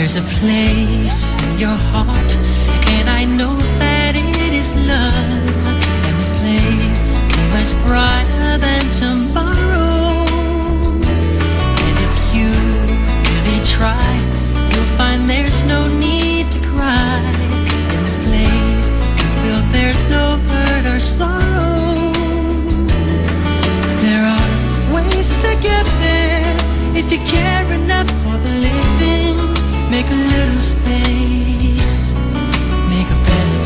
There's a place in your heart, and I know that it is love. And this place is much brighter than tomorrow. And if you really try, you'll find there's no need to cry. In this place, you feel there's no hurt or sorrow. There are ways to get there if you care enough for the living. Make a little space, make a better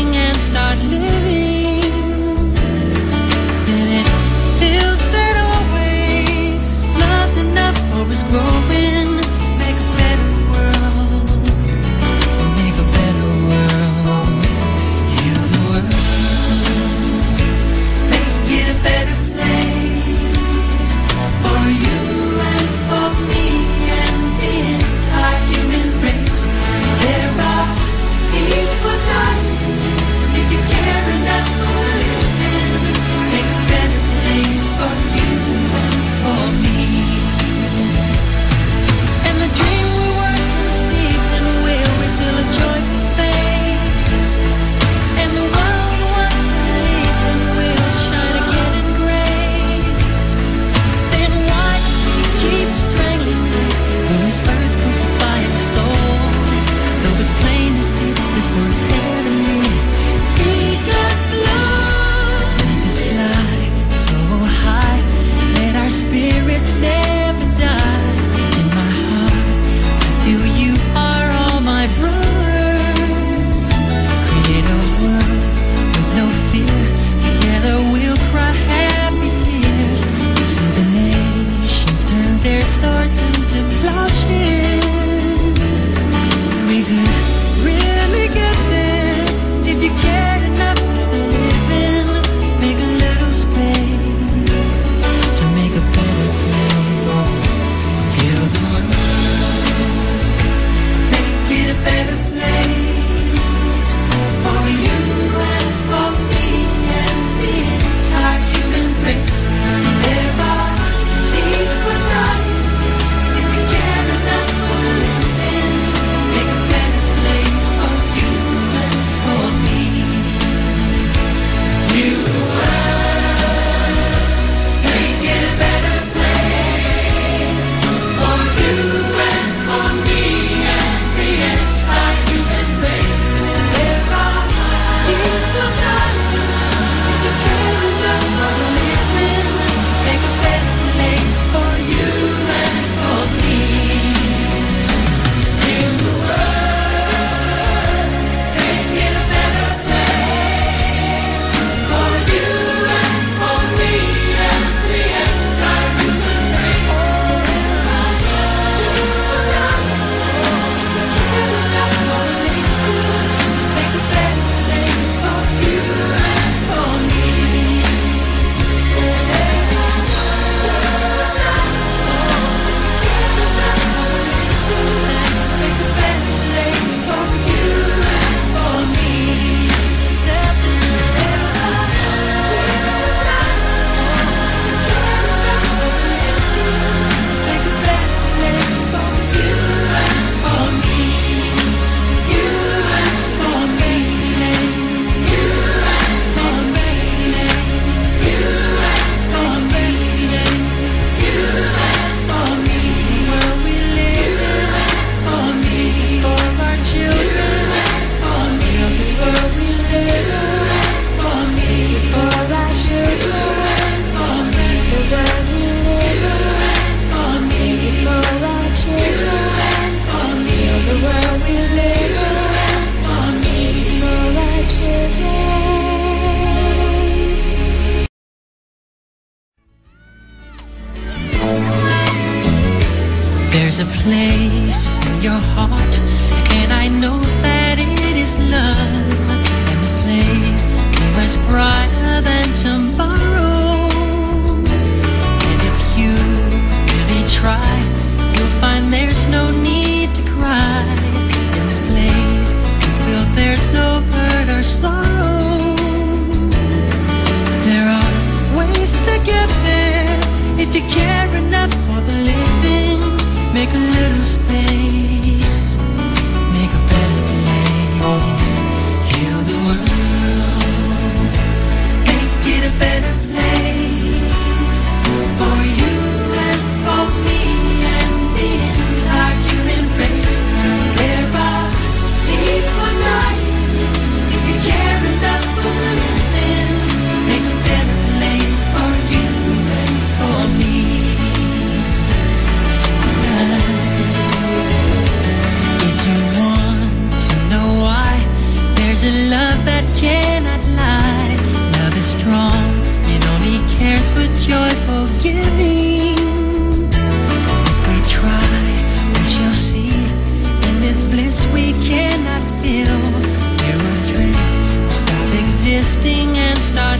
and start living, then it feels that always love's enough or is growing. Make a better world, make a better world. Heal the world, make it a better place for you and for me and the entire human race. There are people dying. If you care enough for living, make a better place for you and for me. And the dream we were conceived in will reveal a joyful face. And the world once believed in will shine again in grace. Then why do we keep strangling life? Will this earth crucify its soul? Though it's plain to see that this world is heavenly, be God's love. Let it fly so high, let our spirits never die. In my heart, I feel you are all my brothers. Create a world with no fear. Together we'll cry happy tears. See the nations turn their swords into plowshares. We could really get there if you cared enough for the living. Make a little space to make a better place. Heal the world, make it a better place for you and for me and the entire human race. There are people dying. If you care enough for living, make a better place for you and for me. Heal the world, make it a better place for you and for me and the entire human race. There are people dying. If you care enough for living, make a better place for you and for me. Heal the world, make it a better place for you and for me and the entire human race. Make a better place for you and for me. Make a better place for you and for me. Make a better place for you and for me. You and for me. You and for me. You and for me. You and for me. Where we live for me, for our children for me. Where we live for me, for our children for me. Where we live for me, for our children for me. The world we live for me, for our children. There's a place in your heart, and I know that it is love. And this place is much brighter than tomorrow. And if you really try, you'll find there's no need to cry. In this place, you feel there's no hurt or sorrow. There are ways to get there if you care enough for the living. Make a little space sing and start